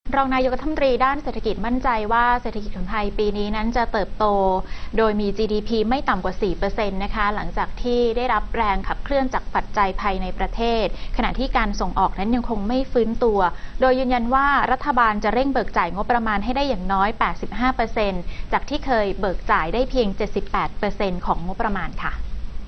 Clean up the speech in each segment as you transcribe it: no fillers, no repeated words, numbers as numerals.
รองนายกรัฐมนตรีด้านเศรษฐกิจมั่นใจว่าเศรษฐกิจของไทยปีนี้นั้นจะเติบโตโดยมี GDP ไม่ต่ำกว่า 4% นะคะหลังจากที่ได้รับแรงขับเคลื่อนจากปัจจัยภายในประเทศขณะที่การส่งออกนั้นยังคงไม่ฟื้นตัวโดยยืนยันว่ารัฐบาลจะเร่งเบิกจ่ายงบประมาณให้ได้อย่างน้อย 85% จากที่เคยเบิกจ่ายได้เพียง 78% ของงบประมาณค่ะ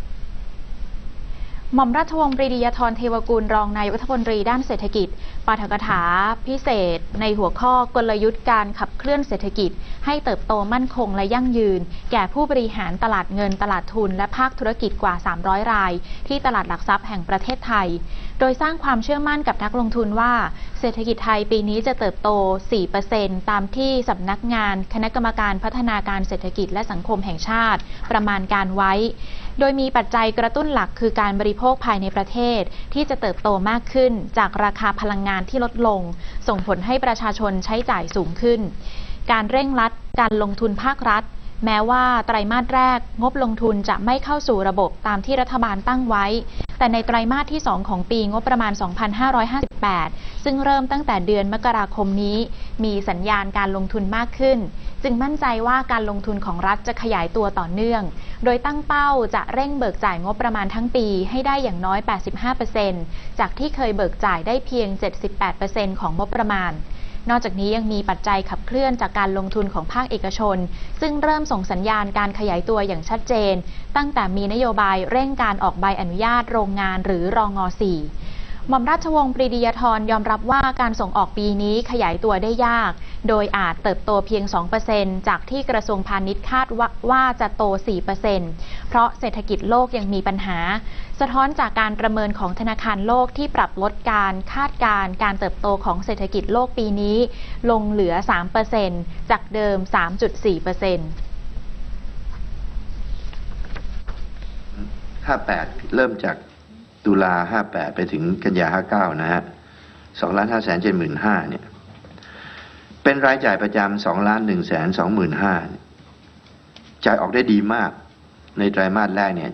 หม่อมราชวงศ์ปรีดียธรเทวกุลรองนายกรัฐมนตรีด้านเศรษฐกิจปาฐกถาพิเศษในหัวข้อกลยุทธ์การขับเคลื่อนเศรษฐกิจให้เติบโตมั่นคงและยั่งยืนแก่ผู้บริหารตลาดเงินตลาดทุนและภาคธุรกิจกว่า300รายที่ตลาดหลักทรัพย์แห่งประเทศไทยโดยสร้างความเชื่อมั่นกับนักลงทุนว่าเศรษฐกิจไทยปีนี้จะเติบโต 4% ตามที่สำนักงานคณะกรรมการพัฒนาการเศรษฐกิจและสังคมแห่งชาติประมาณการไว้โดยมีปัจจัยกระตุ้นหลักคือการบริโภคภายในประเทศที่จะเติบโตมากขึ้นจากราคาพลังงานที่ลดลงส่งผลให้ประชาชนใช้จ่ายสูงขึ้นการเร่งรัดการลงทุนภาครัฐแม้ว่าไตรมาสแรกงบลงทุนจะไม่เข้าสู่ระบบตามที่รัฐบาลตั้งไว้แต่ในไตรมาสที่ 2 ของปีงบประมาณ 2558 ซึ่งเริ่มตั้งแต่เดือนมกราคมนี้มีสัญญาณการลงทุนมากขึ้นจึงมั่นใจว่าการลงทุนของรัฐจะขยายตัวต่อเนื่องโดยตั้งเป้าจะเร่งเบิกจ่ายงบประมาณทั้งปีให้ได้อย่างน้อย 85% จากที่เคยเบิกจ่ายได้เพียง 78% ของงบประมาณนอกจากนี้ยังมีปัจจัยขับเคลื่อนจากการลงทุนของภาคเอกชนซึ่งเริ่มส่งสัญญาณการขยายตัวอย่างชัดเจนตั้งแต่มีนโยบายเร่งการออกใบอนุญาตโรงงานหรือรอง.4หม่อมราชวงศ์ปรีดียธรยอมรับว่าการส่งออกปีนี้ขยายตัวได้ยากโดยอาจเติบโตเพียง 2% จากที่กระทรวงพาณิชย์คาดว่าจะโต 4% เพราะเศรษฐกิจโลกยังมีปัญหาสะท้อนจากการประเมินของธนาคารโลกที่ปรับลดการคาดการณ์การเติบโตของเศรษฐกิจโลกปีนี้ลงเหลือ 3% จากเดิม 3.4% 58 เริ่มจากตุลา58ไปถึงกันยา59นะฮะ2,575,000เนี่ยเป็นรายจ่ายประจำ2,125,000จ่ายออกได้ดีมากในไตรมาสแรกเนี่ย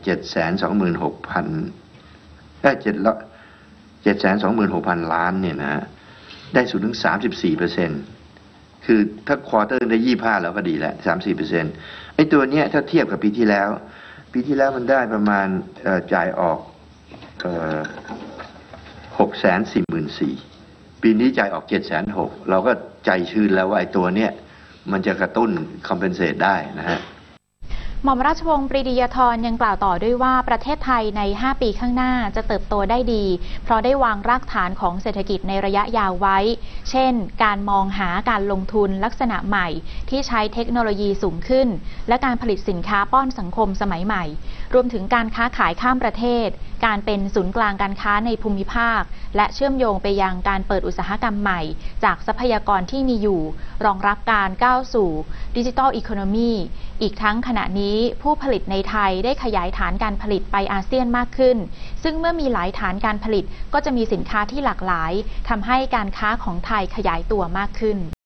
726,000 ล้านเนี่ยนะฮะได้สูงถึง 34% คือถ้าควอเตอร์ได้25แล้วก็ดีแล้ว 34% ไอ้ตัวเนี้ยถ้าเทียบกับปีที่แล้วมันได้ประมาณจ่ายออก644,000ปีนี้จ่ายออก760,000เราก็ใจชื้นแล้วว่าไอ้ตัวเนี้ยมันจะกระตุ้นคอมเพนเซตได้นะฮะหม่อมราชวงศ์ปรีดียธรยังกล่าวต่อด้วยว่าประเทศไทยใน5ปีข้างหน้าจะเติบโตได้ดีเพราะได้วางรากฐานของเศรษฐกิจในระยะยาวไว้เช่นการมองหาการลงทุนลักษณะใหม่ที่ใช้เทคโนโลยีสูงขึ้นและการผลิตสินค้าป้อนสังคมสมัยใหม่รวมถึงการค้าขายข้ามประเทศการเป็นศูนย์กลางการค้าในภูมิภาคและเชื่อมโยงไปยังการเปิดอุตสาหกรรมใหม่จากทรัพยากรที่มีอยู่รองรับการก้าวสู่ดิจิทัลอีโคโนมีอีกทั้งขณะนี้ผู้ผลิตในไทยได้ขยายฐานการผลิตไปอาเซียนมากขึ้นซึ่งเมื่อมีหลายฐานการผลิตก็จะมีสินค้าที่หลากหลายทำให้การค้าของไทยขยายตัวมากขึ้น